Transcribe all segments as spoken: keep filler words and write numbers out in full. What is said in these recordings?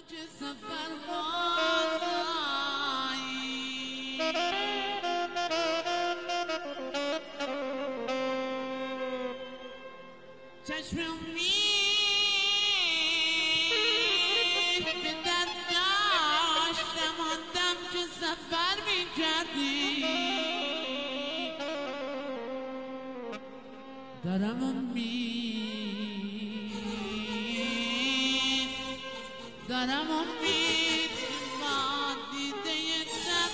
چشم امید به در داشتم آندم که سفر میکردی دارم امید دارم امید ما دیده یکتر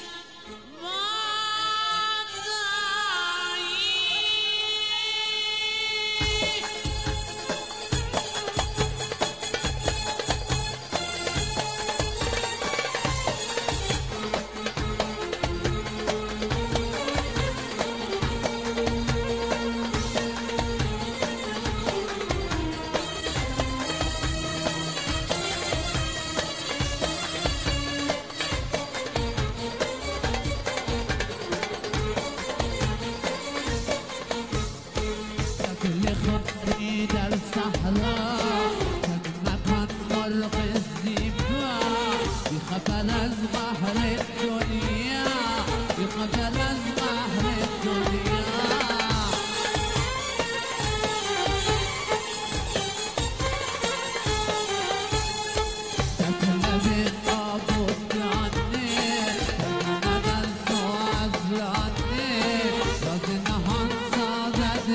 در صحرا مکان مرغ زیبا بی خبر از بحر دنیا بی خبر از بحر دنیا در طلب آب و دانه در از تو از رانه راز نهان سازد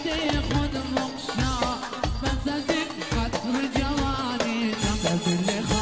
خود مخشا بس از این قطر جوانی نم دل